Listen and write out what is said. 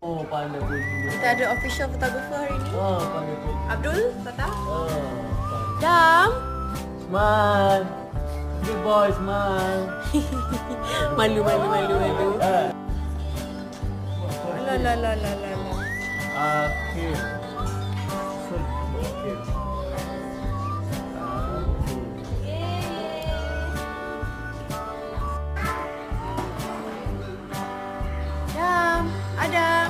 Oh, pandai pun juga. Kita ada official photographer hari ni. Oh, pandai pun. Abdul, Fatah. Oh, pandai. Dam. Smile. Good boy, smile. Malu. La. Akhir. Dam, Adam.